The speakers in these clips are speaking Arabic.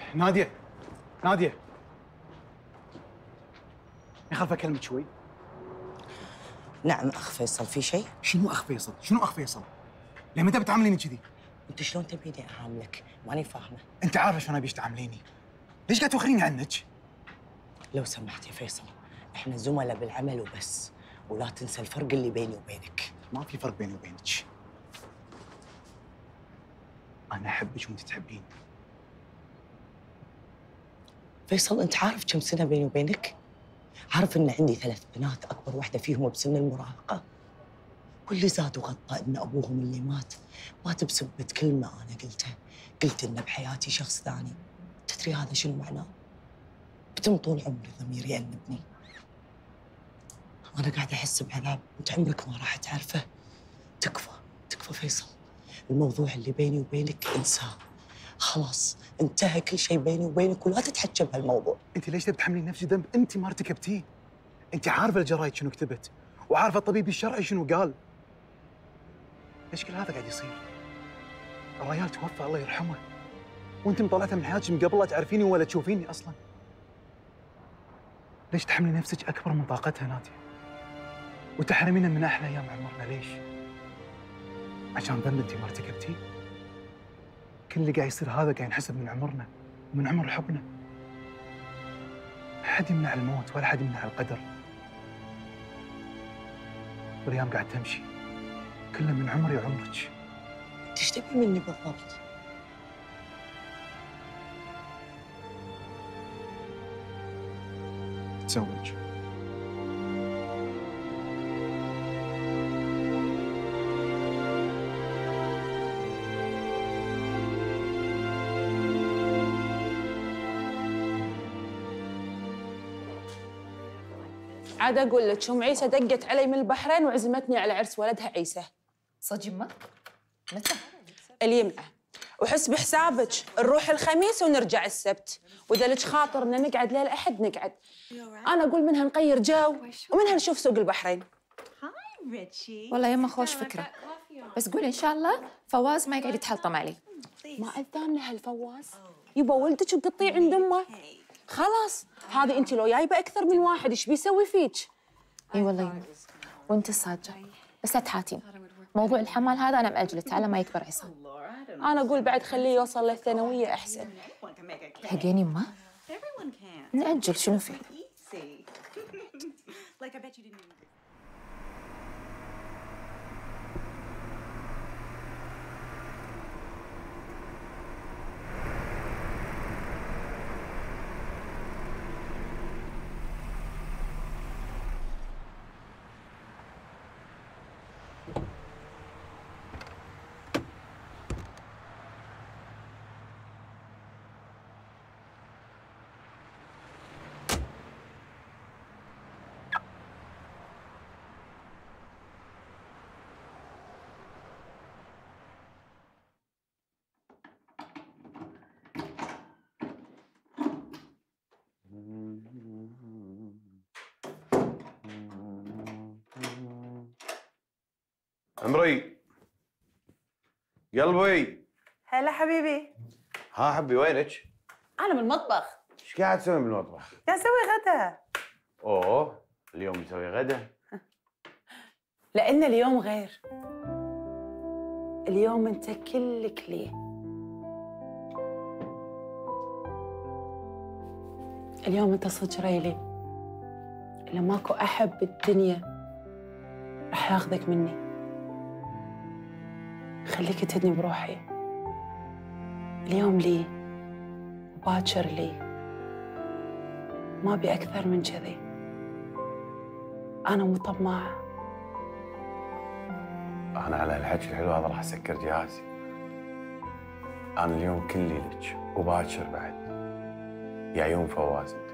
نادية نادية، يا خلف اكلمك شوي. نعم اخ فيصل، في شيء؟ شنو اخ فيصل؟ شنو اخ فيصل؟ ليه متى بتعامليني كذي؟ انت شلون تبيني اعاملك؟ ماني فاهمه. انت عارفه شلون ابيك تعامليني؟ ليش قاعد توخريني عنك؟ لو سمحت يا فيصل، احنا زملاء بالعمل وبس، ولا تنسى الفرق اللي بيني وبينك. ما في فرق بيني وبينك. انا احبك وانت تحبيني. فيصل انت عارف كم سنه بيني وبينك؟ عارف ان عندي 3 بنات، اكبر واحده فيهم بسن المراهقه، واللي زاد وغطى ان ابوهم اللي مات بسبه كلمه انا قلتها، قلت انه بحياتي شخص ثاني. تدري هذا شنو معناه؟ بتم طول عمري ضميري يأنبني. انا قاعده احس بعذاب انت عمرك ما راح تعرفه. تكفى فيصل، الموضوع اللي بيني وبينك انساه، خلاص انتهى كل شيء بيني وبينك، ولا تتحكى بهالموضوع. انت ليش تبي تحملين نفسي ذنب انت ما ارتكبتيه؟ انت عارفه الجرايد شنو كتبت، وعارفه الطبيب الشرعي شنو قال. ليش كل هذا قاعد يصير؟ الرجال توفى الله يرحمه، وانت مطلعته من حياتك من قبل لا تعرفيني ولا تشوفيني اصلا. ليش تحملي نفسك اكبر من طاقتها نادية؟ وتحرمينا من احلى ايام عمرنا ليش؟ عشان ذنب انت ما ارتكبتيه؟ كل اللي قاعد يصير هذا قاعد ينحسب من عمرنا ومن عمر حبنا. حد يمنع الموت ولا حد يمنع القدر، والايام قاعد تمشي كله من عمري وعمرك. انت ايش تبي مني بالضبط؟ تزوج. عاد اقول لك ام عيسى دقت علي من البحرين وعزمتني على عرس ولدها عيسى. صدق يمه؟ متى؟ اليمعة، وحس بحسابك نروح الخميس ونرجع السبت، واذا لك خاطر ان نقعد ليل احد نقعد. انا اقول منها نغير جو ومنها نشوف سوق البحرين. والله يمه خوش فكره، بس قولي ان شاء الله فواز ما يقعد يتحلطم علي. ما اذان لها الفواز، يبا ولدك وقطيه عند امه. خلاص هذه انت لو جايبه اكثر من واحد ايش بيسوي فيك؟ اي والله يمه، وانت الصادقه، بس لا تحاتين. موضوع الحمال هذا انا مأجلته على ما يكبر عصام. انا اقول بعد خليه يوصل للثانويه احسن. تحقين يمه؟ نأجل شنو فيه؟ عمري قلبي. هلا حبيبي. ها حبي وينك؟ أنا بالمطبخ. ايش قاعد تسوي بالمطبخ؟ قاعد أسوي غدا. اوه اليوم مسوي غدا؟ لأن اليوم غير. اليوم أنت كلك لي. اليوم أنت صدق ريلي، اللي ماكو أحد بالدنيا راح ياخذك مني. خليك تهدني بروحي. اليوم لي وباكر لي، ما أبي أكثر من كذي. أنا مو طماعة. انا على الحكي الحلو هذا راح اسكر جهازي. انا اليوم كلي لك وباكر بعد. يا عيون فواز انت.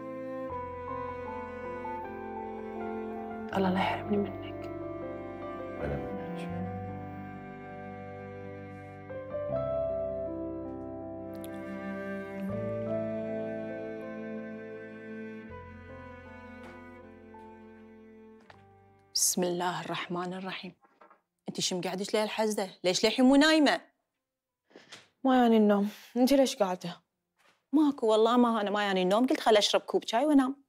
الله لا يحرمني منك. ولا منك. بسم الله الرحمن الرحيم. انت شو مقعدش ليه الحزه؟ ليش للحين مو نايمه؟ ما يعني النوم، انت ليش قاعده؟ ماكو والله، ما أنا ما يعني النوم، قلت خل أشرب كوب شاي وأنام.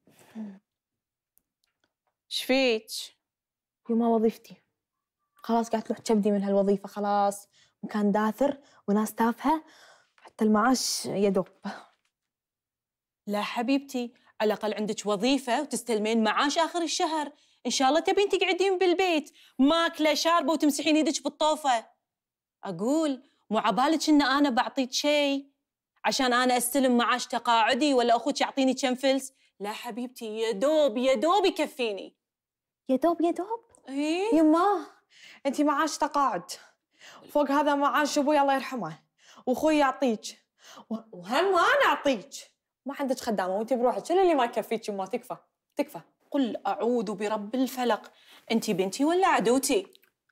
إيش فيك؟ يما وظيفتي خلاص قاعد تروح كبدي من هالوظيفة، خلاص مكان داثر وناس تافهة، حتى المعاش يدوب. لا حبيبتي، على الأقل عندك وظيفة وتستلمين معاش آخر الشهر. إن شاء الله تبين تقعدين بالبيت ماكلة شاربة وتمسحين يدك بالطوفة. أقول مو عبالك إن أنا بعطيك شيء عشان أنا أستلم معاش تقاعدي ولا أخوك يعطيني كم فلس. لا حبيبتي، يا دوب يا دوب يكفيني. يدوب يدوب؟ إيه؟ يما انتي معاش تقاعد، فوق هذا معاش ابوي الله يرحمه، واخوي يعطيك، وهم انا اعطيك. ما عندك خدامه وانتي بروحك، شنو اللي ما يكفيك يما؟ تكفى تكفى. قل أعوذ برب الفلق. أنتي بنتي ولا عدوتي؟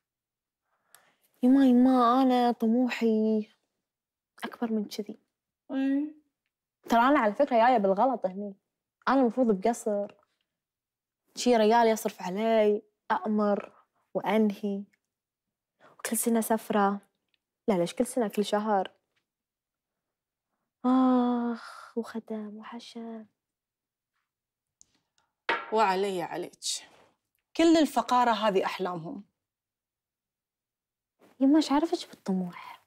يما انا طموحي اكبر من كذي. ترى انا على فكره جايه بالغلط هني، انا المفروض بقصر شي ريال يصرف علي، أأمر وأنهي، وكل سنة سفرة. لا ليش كل سنة؟ كل شهر. وخدم وحشا. وعلي عليك، كل الفقارة هذه أحلامهم. يما ايش عرفك بالطموح؟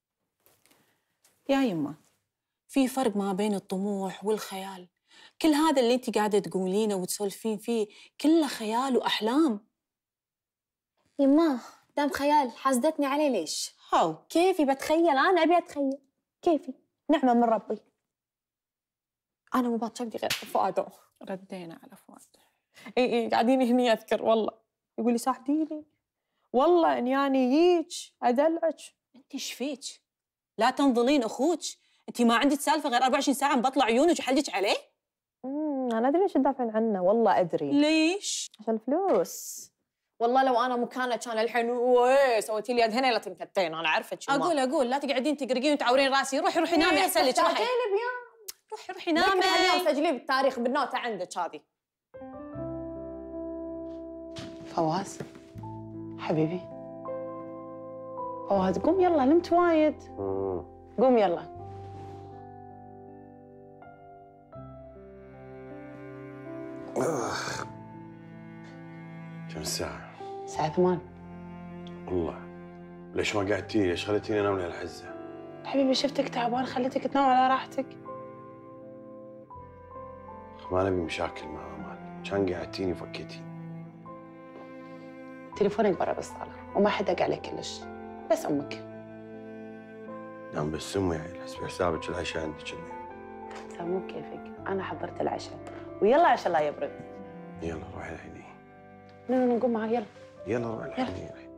يا يما، في فرق ما بين الطموح والخيال. كل هذا اللي انت قاعدة تقولينه وتسولفين فيه كله خيال وأحلام. يما دام خيال حاسدتني عليه ليش؟ هاو كيفي بتخيل؟ أنا أبي أتخيل كيفي، نعمة من ربي. أنا مو باتشبدي غير فؤاد. ردينا على فؤاد. اي قاعدين هني أذكر والله يقول لي ساعديني، والله إني أنا يجيك أدلعك. انت ايش فيك؟ لا تنظلين أخوك، انت ما عندك سالفة غير 24 ساعة بطلع عيونك وحلجك عليه؟ أنا أدري ليش تدافعين عنه، والله أدري. ليش؟ عشان الفلوس. والله لو أنا مكانك كان الحين سويتي لي يد هنا لا تنكتين، أنا عارفة شو. أقول لا تقعدين تقرقين وتعورين راسي. روحي نامي أحسن لك. روحي نامي. اليوم سجليه بالتاريخ بالنوتة عندك هذه. فواز حبيبي، فواز قوم يلا، نمت وايد. قوم يلا. كم الساعة؟ الساعة 8. والله ليش ما قعدتي؟ ليش خليتيني انام لهالحزة؟ حبيبي شفتك تعبان خليتك تنام على راحتك. ما نبي مشاكل مع امال، كان قعدتيني وفكيتيني. تليفونك برا بالصالة وما حد دق عليك كلش، بس أمك. نعم بس امي يعني حسبي حسابك العشاء عندك الليل. مو كيفك، أنا حضرت العشاء ويلا عشان لا يبرد. يلا روحي الحين. نقوم معاه يلا. يلا روحي الحين.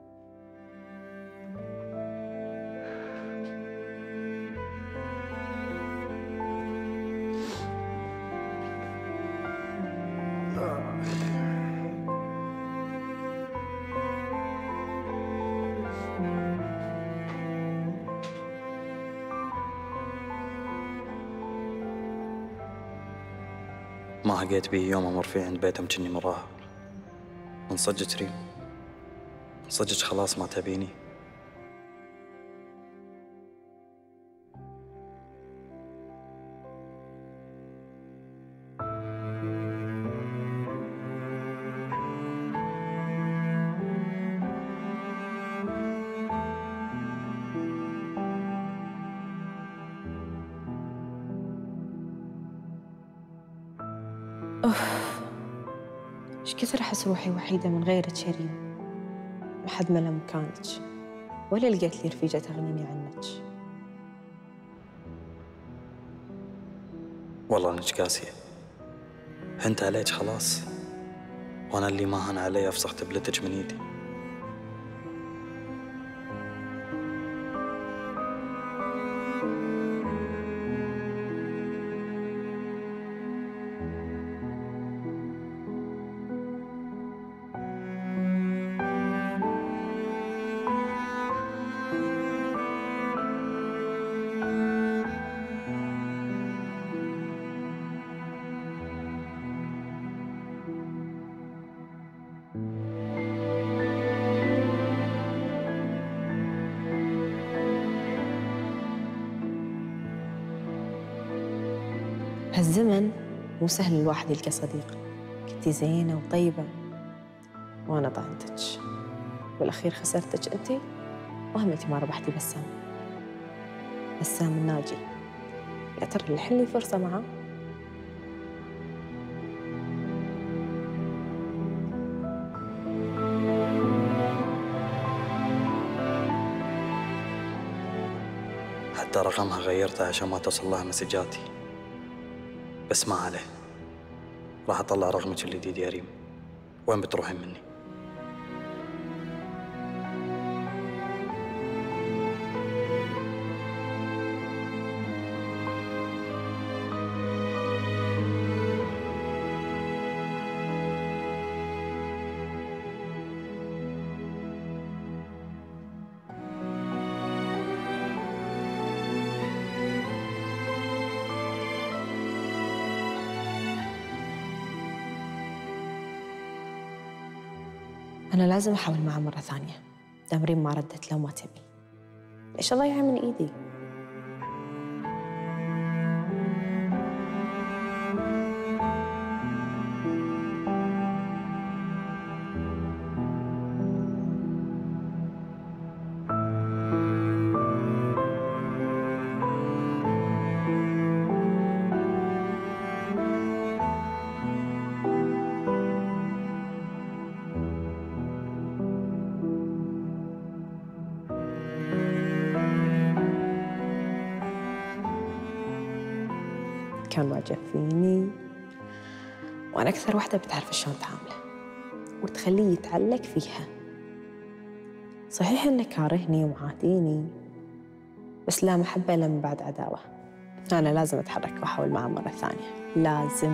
ما حقيت بيه يوم أمر فيه عند بيتهم كني مراهق. من صدق ريم، من صدق خلاص ما تبيني. ايش كثر احس روحي وحيده من غيرك يا ريم. ما حد ملا مكانك، ولا لقيت لي رفيجه تغنيني عنك. والله انك قاسية، هنت عليك خلاص، وانا اللي ما هن علي افسخ تبلتك من ايدي. هالزمن مو سهل الواحد يلقى صديق. كنتي زينة وطيبة وأنا طعنتك، بالأخير خسرتك أنتي وهمتي ما ربحتي بسام. بسام الناجي، يا ترى الحين لي فرصة معه؟ حتى رقمها غيرته عشان ما توصل لها مسجاتي، بس ما عليه، راح أطلع رقمك الجديد يا ريم. وين بتروحين مني؟ أنا لازم أحاول معه مرة ثانية. دام ريم ما ردت لو ما تبي، إيش الله يعين من إيدي. كان معجب فيني، وأنا أكثر واحدة بتعرف شلون تعامله وتخليه يتعلق فيها. صحيح إنه كارهني ومعاديني، بس لا محبة إلا من بعد عداوة. أنا لازم أتحرك وأحاول معه مرة ثانية، لازم.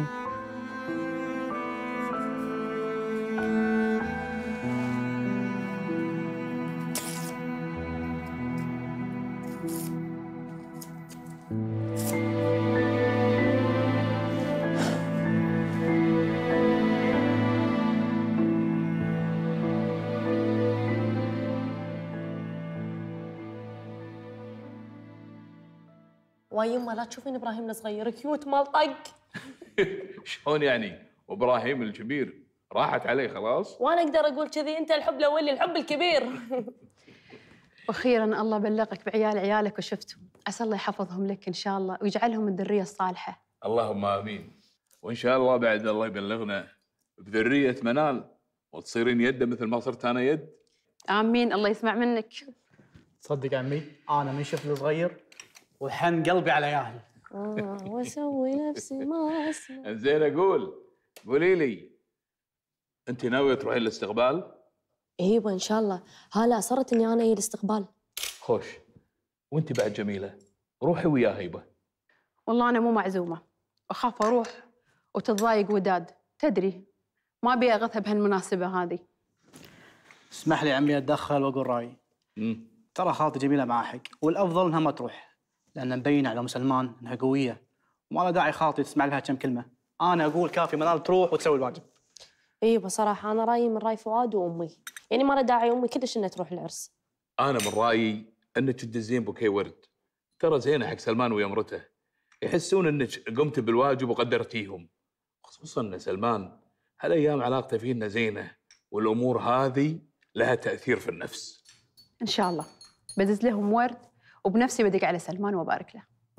ويما لا تشوفين ابراهيم الصغير كيوت مال طق. شلون يعني؟ وابراهيم الكبير راحت عليه خلاص؟ وانا اقدر اقول كذي؟ انت الحب الاولي الحب الكبير. واخيرا الله بلغك بعيال عيالك وشفتهم، عسى الله يحفظهم لك ان شاء الله ويجعلهم الذريه الصالحه. اللهم امين. وان شاء الله بعد الله يبلغنا بذريه منال وتصيرين يده مثل ما صرت انا يد. امين، الله يسمع منك. تصدق عمي انا من شفت الصغير وحن قلبي على ياهل. واسوي نفسي ما اسمع. زين قولي لي، انت ناويه تروحين الاستقبال؟ ايوه ان شاء الله، هلا اصرت اني انا اجي الاستقبال. خوش. وانت بعد جميله، روحي ويا هيبه. والله انا مو معزومه، اخاف اروح وتتضايق وداد، تدري ما ابي اغثها بهالمناسبه هذه. اسمح لي عمي اتدخل واقول رايي. ترى خالتي جميله معها حق، والافضل انها ما تروح، لان مبين على ام سلمان انها قويه وما له داعي خالتي تسمع لها كم كلمه. انا اقول كافي منال تروح وتسوي الواجب. اي بصراحه انا رايي من راي فؤاد وامي، يعني ما له داعي امي كلش انها تروح العرس. انا من رايي انك تدزين بوكيه ورد، ترى زينه حق سلمان ويا مرته، يحسون انك قمت بالواجب وقدرتيهم، خصوصا ان سلمان هالايام علاقته فينا زينه، والامور هذه لها تاثير في النفس. ان شاء الله بدز لهم ورد وبنفسي بدق على سلمان وبارك له.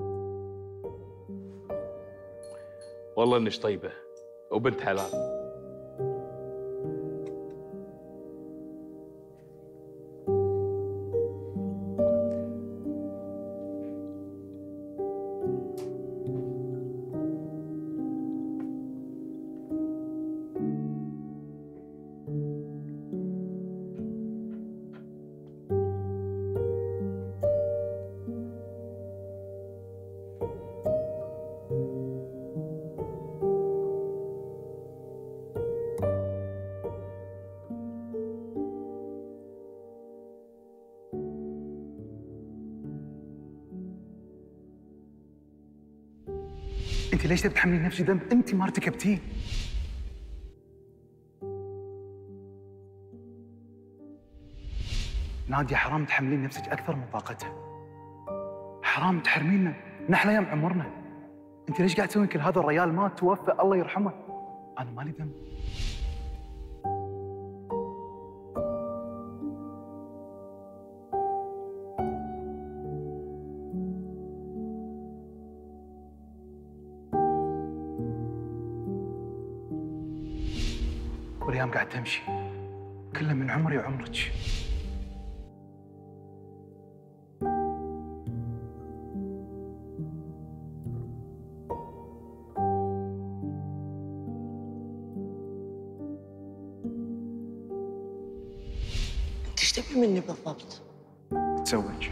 والله انك طيبه وبنت حلال. انت ليش تبي تحملين نفسي ذنب انت ما ارتكبتيه؟ نادية حرام تحملين نفسك اكثر من طاقتها. حرام تحرمينا نحلى يوم عمرنا. انت ليش قاعد تسوين كل هذا؟ الريال مات توفى الله يرحمه، انا مالي ذنب. والايام قاعد تمشي كله من عمري وعمرك. انت ايش تبي مني بالضبط؟ تزوج.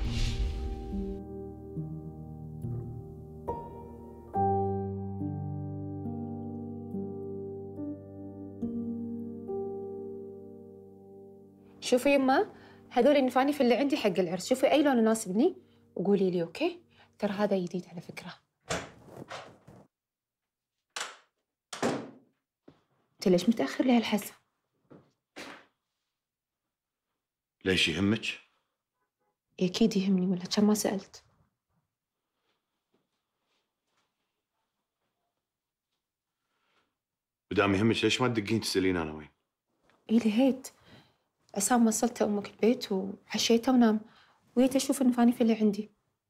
شوفي يما، هذول النفانف اللي عندي حق العرس، شوفي اي لون يناسبني وقولي لي اوكي؟ ترى هذا جديد على فكره. انت ليش متاخر لهالحسه؟ ليش يهمك؟ اكيد يهمني، ولا كان ما سالت. بدام يهمك ليش ما تدقين تسالين انا وين؟ اي لهيت عسام وصلت امك البيت وعشيتها ونام، وجيت اشوف النفانف اللي عندي.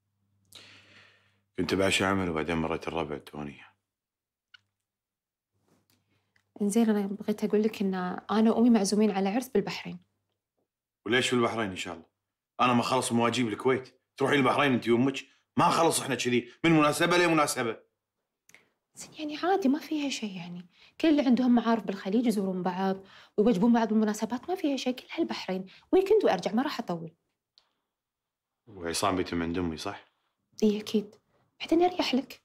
كنت بعشي عمل وبعدين مريت الربع الديوانيه. انزين انا بغيت اقول لك ان انا وامي معزومين على عرس بالبحرين. وليش في البحرين ان شاء الله؟ انا ما خلص مواجيب الكويت، تروحين البحرين انت وامك؟ ما خلص احنا كذي من مناسبه لمناسبه. يعني عادي ما فيها شيء، يعني كل اللي عندهم معارف بالخليج يزورون بعض ويوجبون بعض بالمناسبات، ما فيها شيء، كلها البحرين، ويكند وارجع، ما راح اطول. وعصام بيتم عند امي صح؟ اي اكيد، بعدين اريح لك.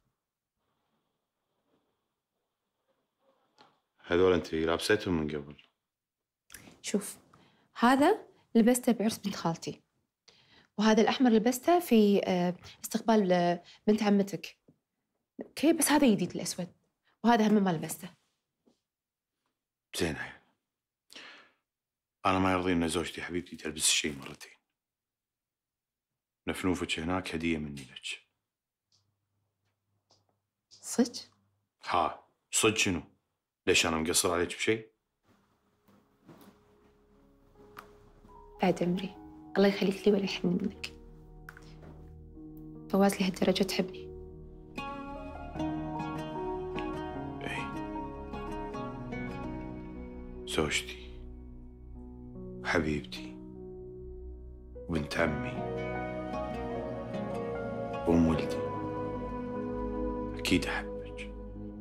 هذول انت لابستهم من قبل؟ شوف، هذا لبسته بعرس بنت خالتي، وهذا الاحمر لبسته في استقبال بنت عمتك. اوكي، بس هذا جديد الاسود، وهذا هم ما لبسته. زين، انا ما يرضيني ان زوجتي حبيبتي تلبس الشيء مرتين. نفنوفك هناك هديه مني لك. صدق؟ ها صدق شنو؟ ليش انا مقصر عليك بشيء؟ بعد عمري، الله يخليك لي ولا يحرمني منك. فواز لهالدرجه تحبني؟ زوجتي وحبيبتي وبنت عمي وأم ولدي، أكيد أحبك.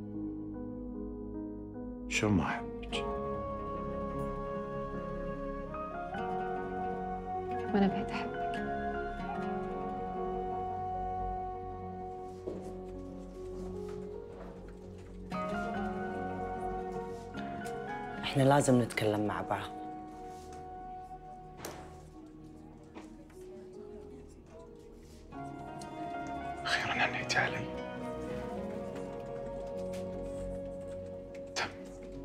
شو ما أحبك؟ وأنا بعد أحبك. احنا لازم نتكلم مع بعض. اخيرا هنيتي علي. تم.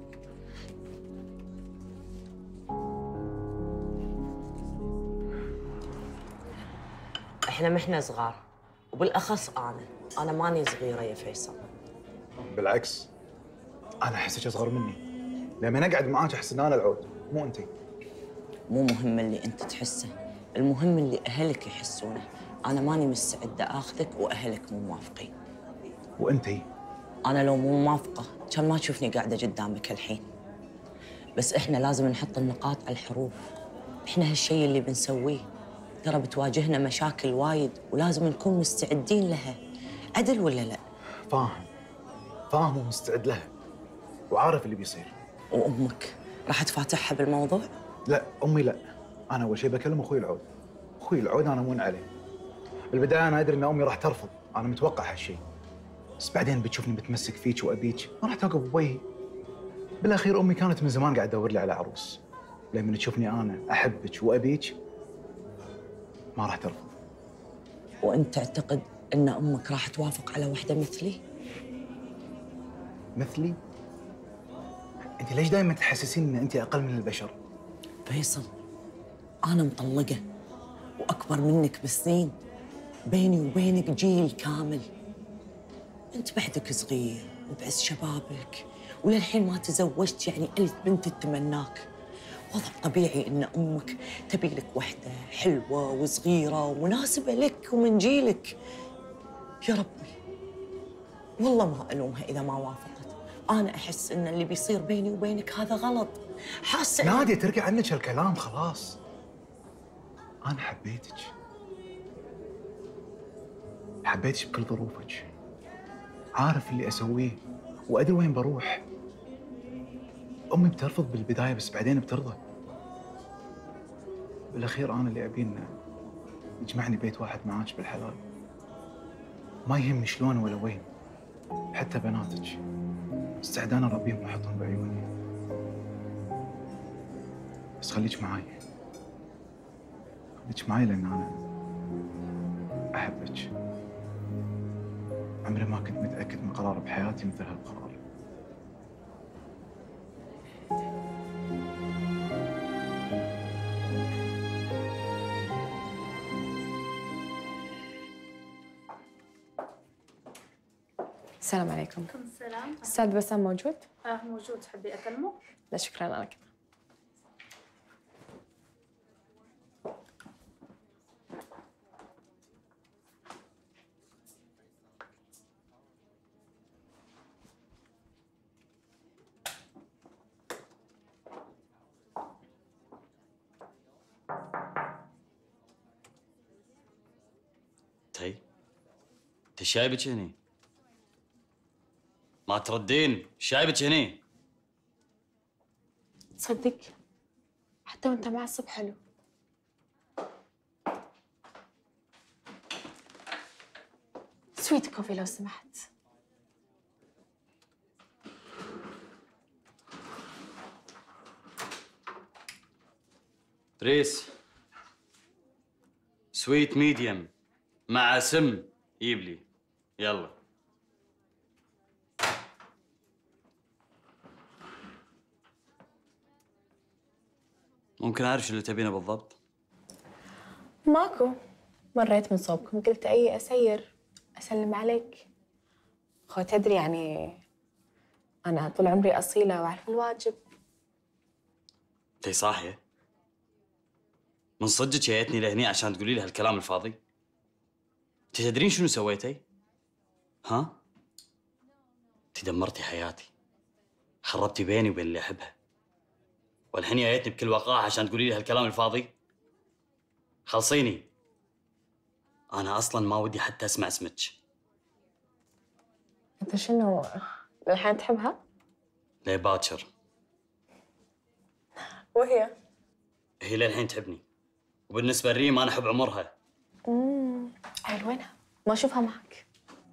احنا محنا صغار، وبالاخص انا ماني صغيره يا فيصل. بالعكس، انا احسك اصغر مني. لما اقعد معاك احس ان انا العود مو انتي. مو مهم اللي انت تحسه، المهم اللي اهلك يحسونه. انا ماني مستعده اخذك واهلك مو موافقين. وانتي؟ انا لو مو موافقه كان ما تشوفني قاعده قدامك الحين. بس احنا لازم نحط النقاط على الحروف. احنا هالشيء اللي بنسويه ترى بتواجهنا مشاكل وايد، ولازم نكون مستعدين لها. عدل ولا لا؟ فاهم ومستعد لها وعارف اللي بيصير. وامك راح تفاتحها بالموضوع؟ لا امي لا، انا اول شيء بكلم اخوي العود. اخوي العود انا مون عليه. بالبدايه انا ادري ان امي راح ترفض، انا متوقع هالشيء، بس بعدين بتشوفني متمسك فيك وابيك ما راح توقف بوجهي. بالاخير امي كانت من زمان قاعده تدور لي على عروس، لما تشوفني انا احبك وابيك ما راح ترفض. وانت تعتقد ان امك راح توافق على وحده مثلي؟ مثلي؟ انت ليش دائما تحسسين ان انت اقل من البشر؟ فيصل، انا مطلقه واكبر منك بسنين، بيني وبينك جيل كامل. انت بعدك صغير وبعز شبابك وللحين ما تزوجت، يعني ألف بنت تتمناك. وضع طبيعي ان امك تبي لك وحده حلوه وصغيره ومناسبه لك ومن جيلك. يا ربي والله ما الومها اذا ما وافقت. انا احس ان اللي بيصير بيني وبينك هذا غلط. حاسه نادية تركي عنك الكلام خلاص. انا حبيتك، حبيتك بكل ظروفك، عارف اللي اسويه وادري وين بروح. امي بترفض بالبدايه بس بعدين بترضى. بالاخير انا اللي ابي انه يجمعني بيت واحد معاك بالحلال. ما يهمني شلون ولا وين، حتى بناتك استعدان اربيهم واحطهم بعيوني. بس خليك معاي، خليك معاي لان انا احبك. عمري ما كنت متاكد من قرار بحياتي مثل هالقرار. السلام عليكم. عليكم السلام. استاذ بسام موجود؟ موجود، تحبي اكلمه؟ لا شكرا، انا كذا. تي ايش جايبك هني؟ ما تردين، ايش جايبك هني؟ تصدق حتى وانت معصب حلو. سويت كوفي لو سمحت. دريس سويت ميديم مع سم يبلي. يلا ممكن اعرف شو اللي تبينه بالضبط؟ ماكو، مريت من صوبكم قلت اي اسير اسلم عليك. خو تدري يعني انا طول عمري اصيله واعرف الواجب. انتي صاحيه؟ من صدق جايتني لهني عشان تقولي لي هالكلام الفاضي؟ انت تدرين شنو سويتي؟ ها؟ انت دمرتي حياتي، خربتي بيني وبين اللي احبها، والحين جايتني بكل وقاحه عشان تقولي لي هالكلام الفاضي؟ خلصيني، انا اصلا ما ودي حتى اسمع اسمك. انت شنو الحين تحبها؟ ليه باكر؟ وهي؟ هي للحين تحبني، وبالنسبه لريم انا احب عمرها. عيل وينها؟ ما اشوفها معك.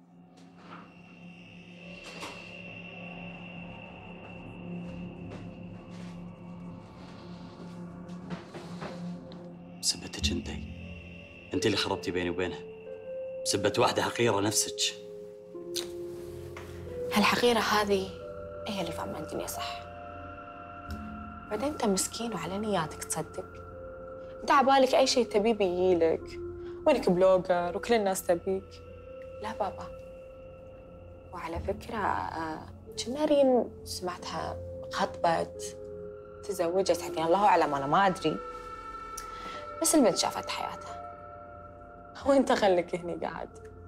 بسبتك انت اللي خربتي بيني وبينها، بسبة واحدة حقيرة نفسك. هالحقيرة هذه هي اللي فاهمة الدنيا صح. بعدين انت مسكين وعلى نياتك تصدق. انت عبالك اي شيء تبيه بيجيلك، وينك بلوجر وكل الناس تبيك. لا بابا. وعلى فكرة كنا ريم سمعتها خطبت تزوجت، حتى الله اعلم انا ما ادري، بس البنت شافت حياتها. وانت خليك هني قاعد.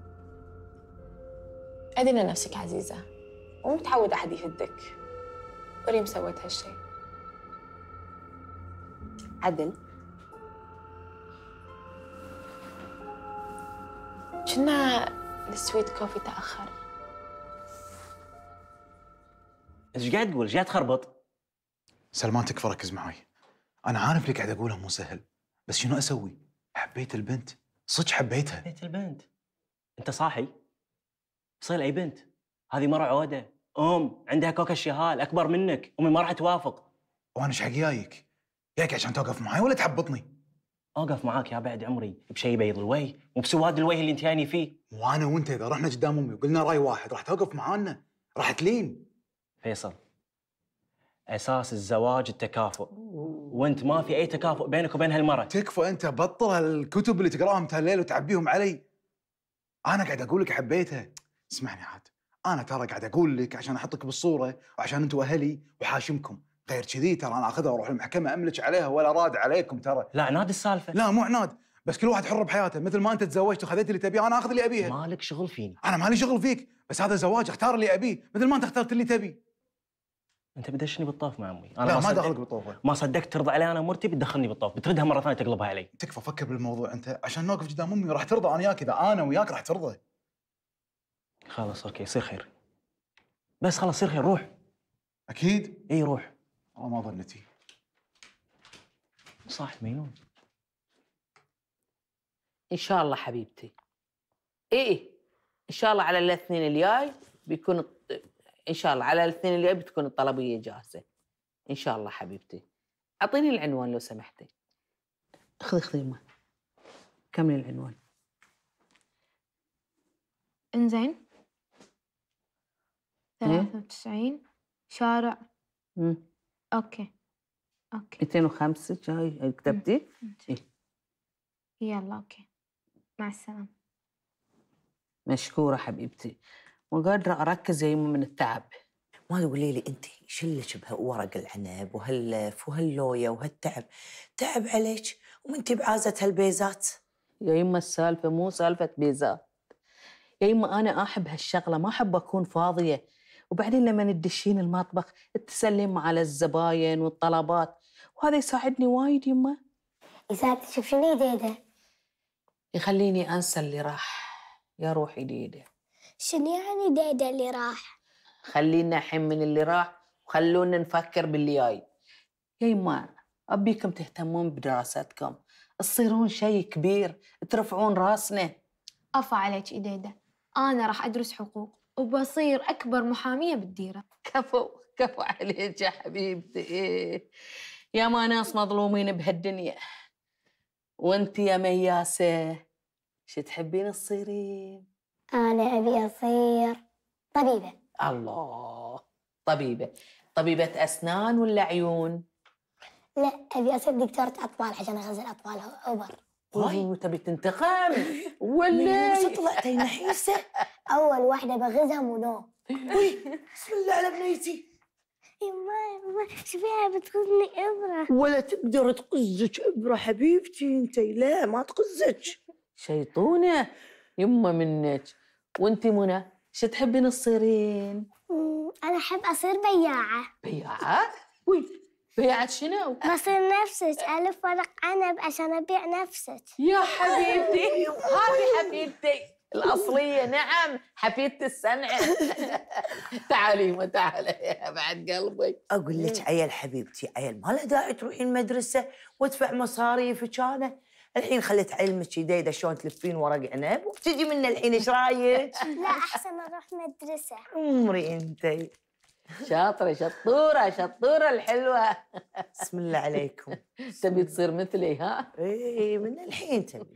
ادينا نفسك عزيزة ومو متعود احد يهدك، وريم سوت هالشيء. عدل كنا السويت كوفي تأخر. ايش قاعد تقول؟ ايش قاعد تخربط؟ سلمان تكفى ركز معي. انا عارف اللي قاعد اقوله مو سهل، بس شنو اسوي؟ حبيت البنت، صدق حبيتها. حبيت البنت؟ انت صاحي؟ صيل اي بنت، هذه مرة عودة، عندها كوكا الشهال اكبر منك، امي ما راح توافق. وانا ايش حق جايك؟ جايك عشان توقف معي ولا تحبطني؟ اوقف معاك يا بعد عمري بشيء بيض الوجه، مو بسواد الوجه اللي انت جايني فيه. وانا وانت اذا رحنا قدام امي وقلنا راي واحد راح توقف معانا، راح تلين. فيصل، اساس الزواج التكافؤ، وانت ما في اي تكافؤ بينك وبين هالمرة. تكفى انت، بطل هالكتب اللي تقراها متى الليل وتعبيهم علي. انا قاعد اقول لك حبيتها. اسمعني عاد، انا ترى قاعد اقول لك عشان احطك بالصوره وعشان انتم اهلي وحاشمكم، غير كذي ترى انا اخذها واروح المحكمه املك عليها ولا راد عليكم ترى. لا عناد السالفه. لا مو عناد، بس كل واحد حر بحياته، مثل ما انت تزوجت وخذيت اللي تبيه انا اخذ اللي ابيه. مالك شغل فيني. انا مالي شغل فيك، بس هذا زواج اختار اللي ابيه مثل ما انت اخترت اللي تبي. انت بدشني بالطوف مع امي. انا ما دخلك بالطوفه. ما صدقت ترضى علي انا ومرتي بتدخلني بالطوف، بتردها مره ثانيه تقلبها علي. تكفى فكر بالموضوع انت، عشان نوقف قدام امي راح ترضى انا وياك، اذا انا وياك راح ترضى. خلاص اوكي يصير خير. بس خلاص يصير خير، روح. اكيد؟ اي روح. والله ما ظنتي. صح مينون. ان شاء الله حبيبتي. ايه ان شاء الله على الاثنين الجاي بيكون، ان شاء الله على الاثنين الجاي بتكون الطلبيه جاهزه. ان شاء الله حبيبتي. اعطيني العنوان لو سمحتي. خذي يمه. كملي العنوان. انزين. 93 شارع. اوكي 205 جاي كتبتي؟ إيه. يلا اوكي مع السلامة. مشكورة حبيبتي، مو قادرة أركز يا يمه من التعب. ما تقولي لي انت شلك بورق العنب وهاللف وهاللويا وهالتعب، تعب عليك وانت بعازة هالبيزات. يا يمه السالفة مو سالفة بيزات يا يمه، أنا أحب هالشغلة، ما أحب أكون فاضية. وبعدين لما تدشين المطبخ تسلم على الزباين والطلبات، وهذا يساعدني وايد يمه. يساعدك شوف شنو جديدة؟ يخليني أنسى اللي راح. يا روحي ديدة. شنو يعني ديدة اللي راح؟ خلينا الحين من اللي راح وخلونا نفكر باللي جاي. يا يما أبيكم تهتمون بدراستكم، تصيرون شيء كبير، ترفعون راسنا. أفا عليك إديدة، أنا راح أدرس حقوق وبصير أكبر محامية بالديرة. كفو عليك يا حبيبتي. يا ما ناس مظلومين بهالدنيا. وانت يا مياسة شو تحبين تصيرين؟ أنا أبي أصير طبيبة. الله، طبيبة أسنان ولا عيون؟ لا أبي أصير دكتورة أطفال عشان أغزل أطفال أوبر. تبي تنتقم ولا؟ طلعتي نحيسة. أول واحدة بغزها منو. بسم الله على بنيتي. يما شو فيها بتغزني إبرة؟ ولا تقدر تقزك إبرة حبيبتي انتي، لا ما تقزك. شيطونة يما منك. وانتي منى شو تحبين تصيرين؟ أنا أحب أصير بياعة. بياعة؟ بياعة شنو؟ بصير نفسك ألف ورق عنب عشان أبيع نفسك. يا حبيبتي هذه حبيبتي الأصلية. نعم حفيدة السنعة. تعالي ما تعالي يا بعد قلبي. أقول لك عيل حبيبتي، عيل ما له داعي تروحين المدرسة وادفع مصاريفك. أنا الحين خليت علمك ديدة شلون تلفين ورق عنب وتجي منه الحين، ايش رايك؟ لا أحسن أروح مدرسة. عمري انتي. شاطرة شطورة الحلوة. بسم الله عليكم. تبي تصير مثلي ها؟ ايه من الحين تبي.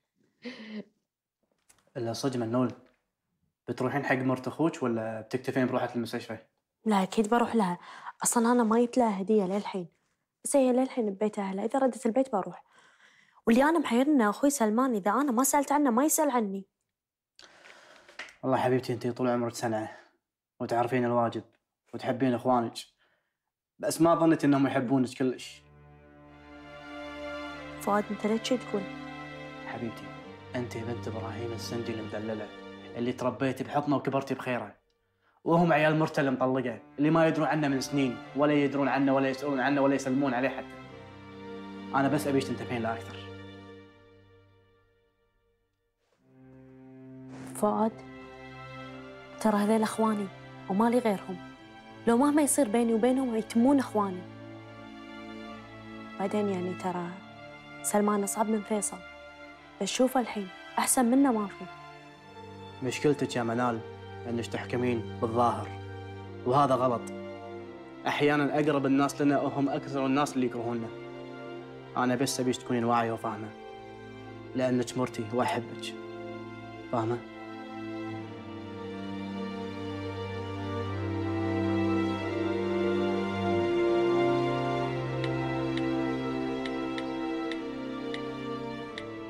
الا صدق منول، بتروحين حق مرت اخوك ولا بتكتفين بروحة المستشفى؟ لا أكيد بروح لها، أصلاً أنا ما جبت لها هدية للحين، بس هي للحين ببيت أهلها، إذا ردت البيت بروح. واللي أنا محيرني أخوي سلمان، إذا أنا ما سألت عنه ما يسأل عني. والله حبيبتي انتي طول عمرك سنة وتعرفين الواجب وتحبين اخوانك، بس ما ظنيت انهم يحبونك كلش. فؤاد أنت ليش تقول؟ حبيبتي انتي بنت ابراهيم السندي المدللة اللي تربيتي بحضنه وكبرتي بخيره، وهم عيال مرته اللي مطلقه اللي ما يدرون عنه من سنين، ولا يدرون عنه ولا يسألون عنه ولا يسلمون عليه حتى. انا بس ابيش تنتبهين لا اكثر. فؤاد ترى هذيل اخواني ومالي غيرهم، لو مهما يصير بيني وبينهم يتمون اخواني. بعدين يعني ترى سلمان اصعب من فيصل، بس شوفه الحين احسن منه ما في. مشكلتك يا منال انك تحكمين بالظاهر، وهذا غلط. احيانا اقرب الناس لنا وهم اكثر الناس اللي يكرهوننا. انا بس ابيش تكونين واعيه وفاهمه، لانك مرتي واحبك، فاهمه؟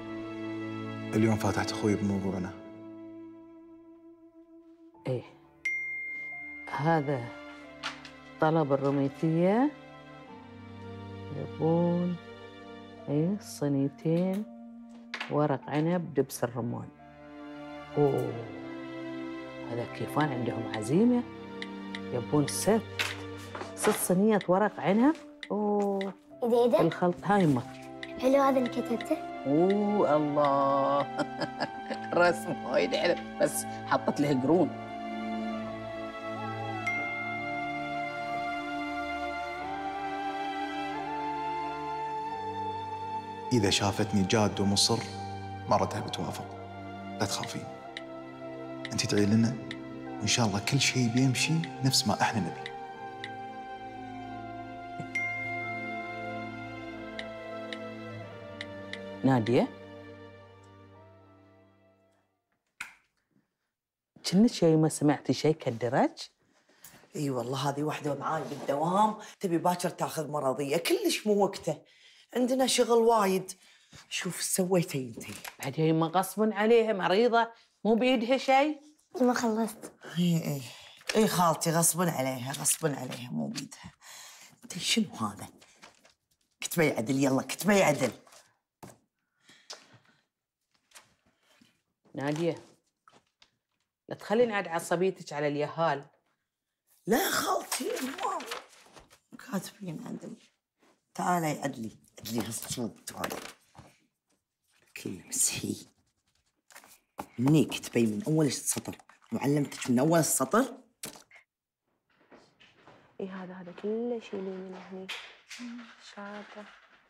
اليوم فتحت اخوي بموضوعنا. ايه هذا طلب الرميثية، يبون صينيتين ورق عنب دبس الرمان. اوه هذا كيفان عندهم عزيمة، يبون ست صينية ورق عنب. اوه ايه ده؟ الخلط هاي يمه. حلو هذا اللي كتبته؟ اوه الله رسم وايد حلو، بس حطت له قرون. إذا شافتني جاد ومصر مرتها بتوافق، لا تخافين. أنت ادعي لنا وإن شاء الله كل شيء بيمشي نفس ما إحنا نبي. نادية، كنك شيء ما سمعتي شيء كالدرج؟ اي والله هذه واحدة معاي بالدوام تبي باكر تاخذ مرضية، كلش مو وقته، عندنا شغل وايد. شوف ايش سويتي انتي؟ بعد هي ما غصب عليها مريضة مو بيدها شيء؟ ما خلصت. اي خالتي غصبا عليها مو بيدها. انتي شنو هذا؟ كتبي عدل، يلا كتبي عدل. نادية لا تخلين عاد عصبيتك على اليهال. لا خالتي كاتبين عدل. تعالي عدلي هالصوت، تعالي كل مسحي. مني كتبي من اول السطر، معلمتك من اول السطر. اي هذا كله شيلي من هني. شاطرة.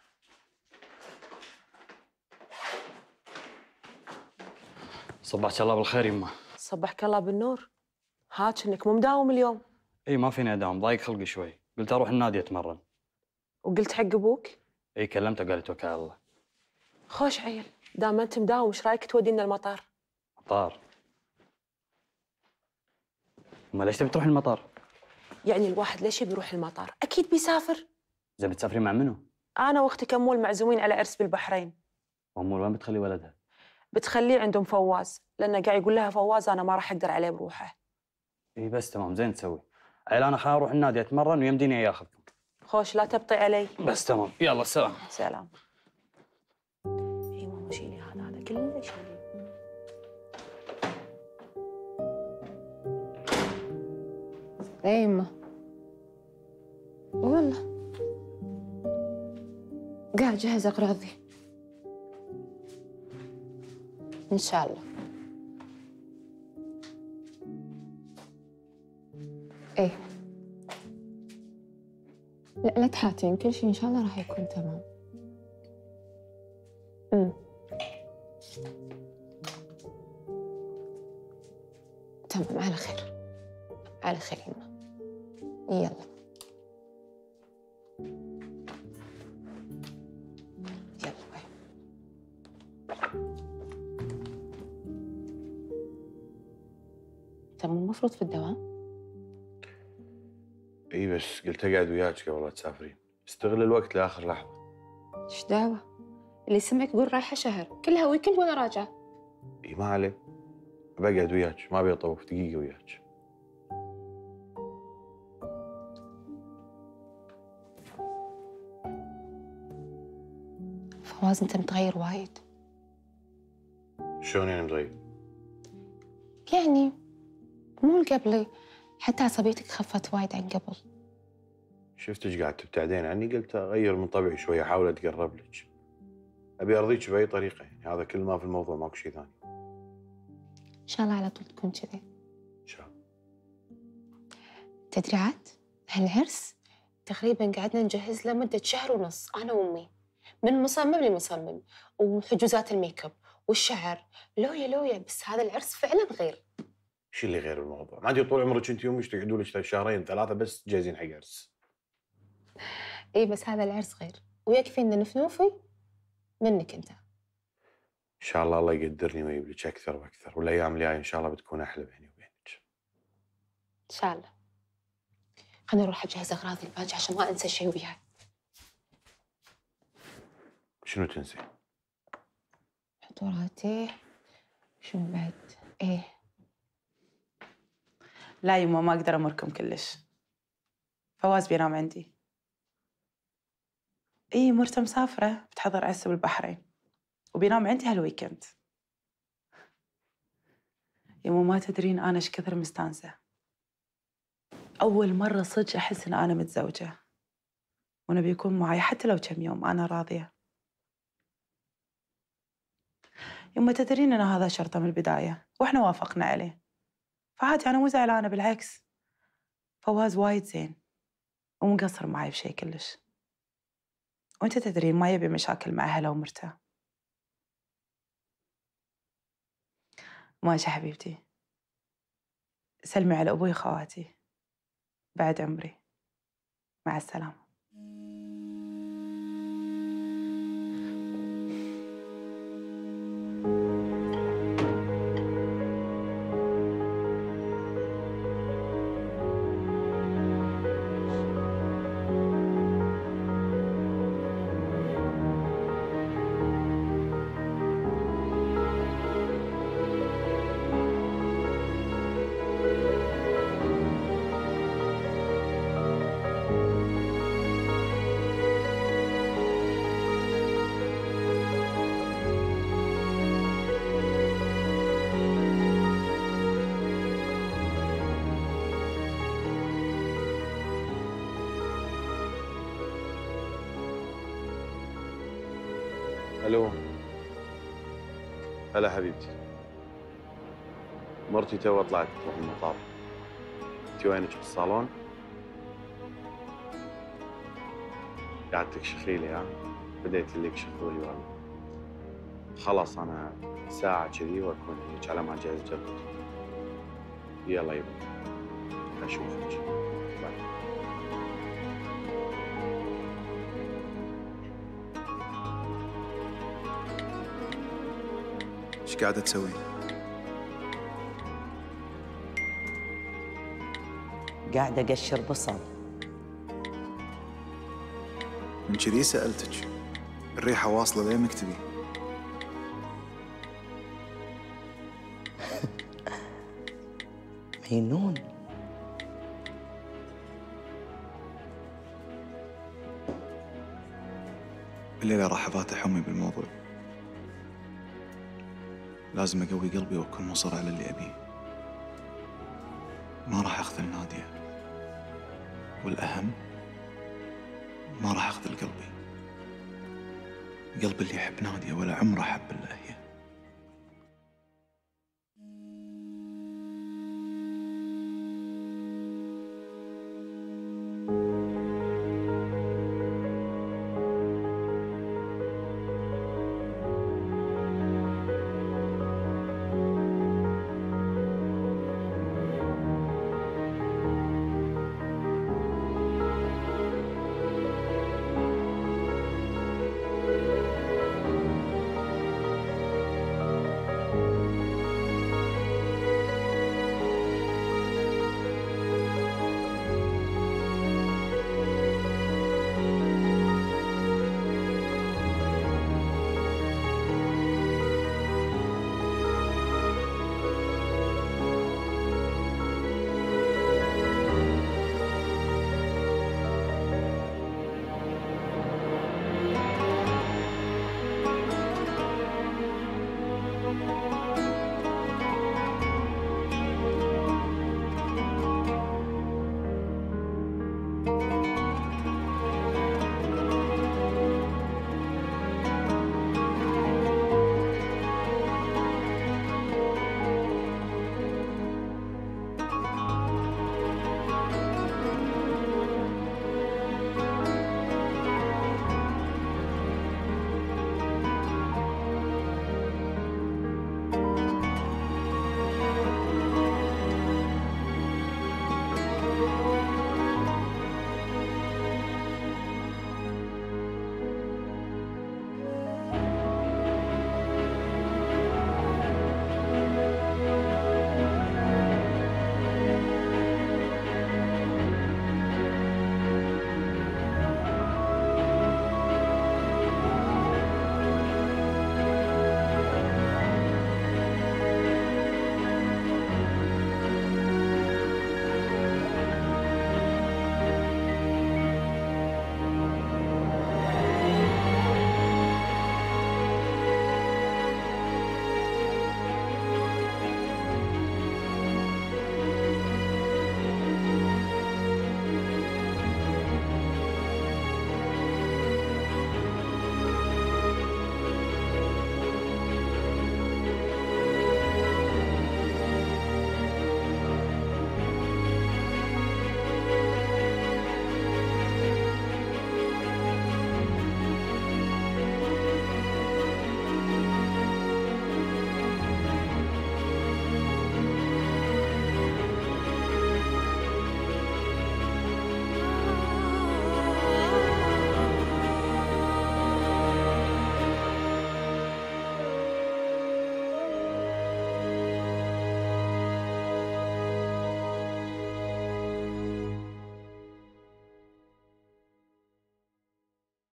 صبحك الله بالخير يمه. صبحك الله بالنور. هاك انك مو مداوم اليوم. اي ما فيني اداوم، ضايق خلقي شوي، قلت اروح النادي اتمرن. وقلت حق ابوك؟ اي كلمته قال توكل على الله. خوش عيل، دام انت مداوم ايش رايك تودينا المطار؟ مطار؟ ما ليش تبي تروح المطار؟ يعني الواحد ليش بيروح المطار؟ اكيد بيسافر. زين بتسافرين مع منو؟ انا واختي امول معزومين على عرس بالبحرين. امول وين بتخلي ولدها؟ بتخليه عندهم فواز، لانه قاعد يقول لها فواز انا ما راح اقدر عليه بروحه. اي بس تمام، زين تسوي. عيل انا خليني اروح النادي اتمرن ويمديني ياخذكم. خوش لا تبطي علي. بس تمام، يلا سلام. سلام. اي ماما شيلي هذا كله شيلي. اي يمه والله قاعد جهز اغراضي ان شاء الله. ايه لا تحاتين، كل شيء ان شاء الله راح يكون تمام. تمام، على خير على خير يما. يلا باي. انت مو المفروض في الدوام؟ اي بس قلت اقعد وياك قبل لا تسافرين، استغل الوقت لاخر لحظه. ايش دعوه؟ اللي سمعك يقول رايحه شهر كلها ويكند وانا راجعه. اي ما عليه، بقعد وياك، ما ابي اطوف دقيقه وياك. فواز انت متغير وايد. شلون يعني متغير؟ يعني مو قبلي، حتى عصبيتك خفت وايد عن قبل. شفتك قاعد تبتعدين عني، قلت اغير من طبعي شويه، احاول اتقرب لك. ابي ارضيك باي طريقه، يعني هذا كل ما في الموضوع، ماكو شيء ثاني. ان شاء الله على طول تكون كذي. ان شاء الله. تدري عاد هالعرس تقريبا قعدنا نجهز له مده شهر ونص انا وامي، من مصمم لمصمم، وحجوزات الميك اب والشعر، لويا بس هذا العرس فعلا غير. شو اللي غير الموضوع؟ ما انت طول عمرك انت يومك تقعدوا لك شهرين ثلاثه بس جاهزين حق عرس. اي بس هذا العرس غير، ويكفي ان نفنوفي منك انت. ان شاء الله الله يقدرني ويجيب لك اكثر واكثر، والايام الجايه ان شاء الله بتكون احلى بيني وبينك. ان شاء الله. خليني اروح اجهز اغراضي الباجي عشان ما انسى شيء وياي. شنو تنسي؟ حضوراتي. شنو بعد؟ ايه لا يما ما أقدر أمركم كلش. فواز بينام عندي. إي مرته مسافرة بتحضر عرس بالبحرين وبينام عندي هالويكند. يما ما تدرين أنا إيش كثر مستانسة. أول مرة صدق أحس إن أنا متزوجة وأنا بيكون معي حتى لو كم يوم أنا راضية. يما تدرين إن هذا شرطه من البداية وإحنا وافقنا عليه، فعادي أنا مو زعلانة بالعكس. فواز وايد زين ومو مقصر معي بشيء كلش، وأنت تدرين ما يبي مشاكل مع أهله ومرته. ماشي حبيبتي، سلمي على أبوي وخواتي بعد عمري. مع السلامة. الو. هلا حبيبتي. مرتي تو طلعت تروح المطار. انت وينك بالصالون؟ قاعد تكشخي لي ها؟ بديت اللي يكشخوا لي والله. خلاص انا ساعة كذي واكون هيك على ما اجهز جدتي. يلا يبا اشوفك. باي. ايش قاعدة تسوي؟ قاعدة أقشر بصل. من كذي سألتك، الريحة واصلة لين مكتبي. مجنون. الليلة راح أفاتح أمي بالموضوع. لازم أقوي قلبي وأكون مصر على اللي أبيه. ما راح أخذل نادية، والأهم ما راح أخذل قلبي. قلبي اللي يحب نادية ولا عمره حب إلا هي.